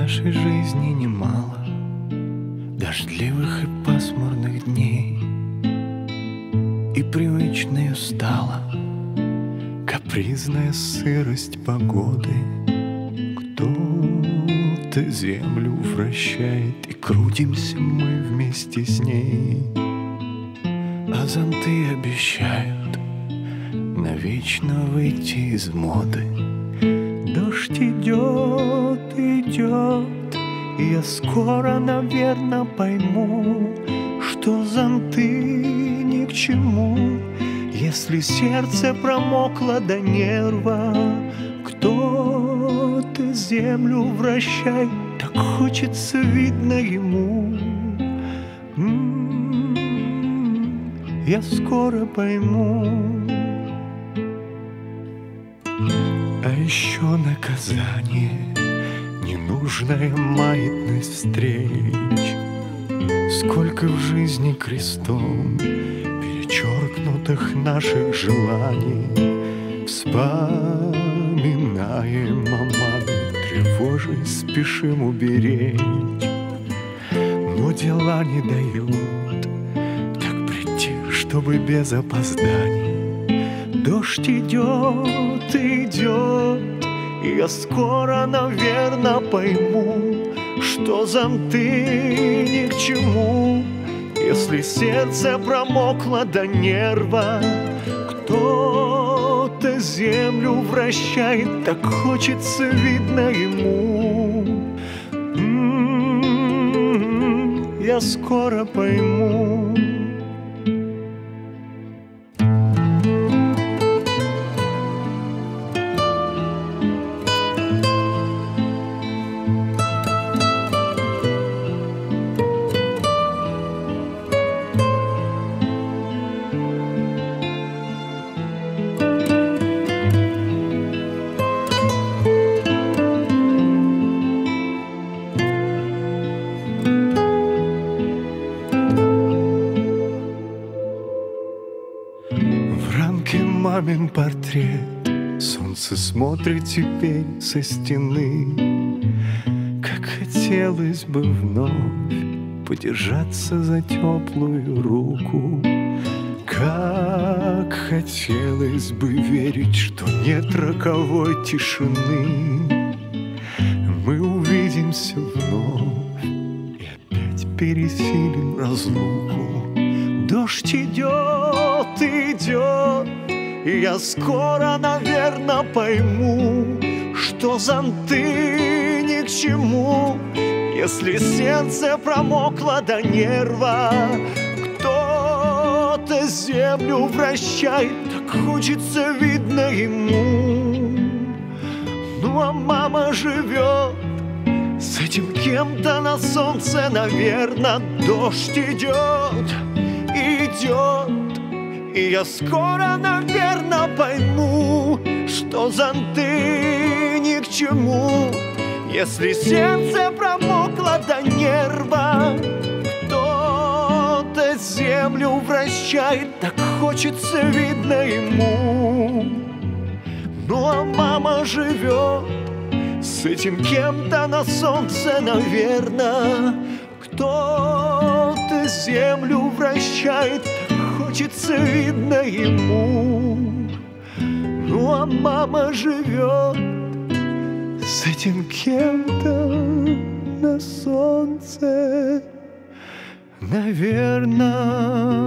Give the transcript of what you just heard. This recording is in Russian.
нашей жизни немало дождливых и пасмурных дней, и привычной стала капризная сырость погоды. Кто-то землю вращает, и крутимся мы вместе с ней, а зонты обещают навечно выйти из моды. Дождь идет, идет, и я скоро, наверное, пойму, что зонты ни к чему, если сердце промокло до нерва. Кто-то землю вращает, так хочется, видно ему. Я скоро пойму. А еще наказание, ненужная маятность встреч. Сколько в жизни крестом перечеркнутых наших желаний. Вспоминаем о маме, тревожись, спешим уберечь. Но дела не дают так прийти, чтобы без опозданий. Дождь идет, идет, и я скоро, наверное, пойму, что зонты ни к чему, если сердце промокло до нерва. Кто-то землю вращает, так хочется, видно ему. Я скоро пойму. Мамин портрет, солнце смотрит теперь со стены. Как хотелось бы вновь подержаться за теплую руку. Как хотелось бы верить, что нет роковой тишины. Мы увидимся вновь и опять пересилим разлуку. Дождь идет, идет, и я скоро, наверное, пойму, что зонты ни к чему, если сердце промокло до нерва. Кто-то землю вращает, так хочется, видно ему. Ну а мама живет с этим кем-то на солнце, наверное. Дождь идет, идет, и я скоро, наверное, пойму, что зонты ни к чему, если сердце промокло до нерва. Кто-то землю вращает, так хочется, видно ему. Ну а мама живет с этим кем-то на солнце, наверное. Кто-то землю вращает, хочется, видно ему. Ну а мама живет с этим кем-то на солнце, наверное.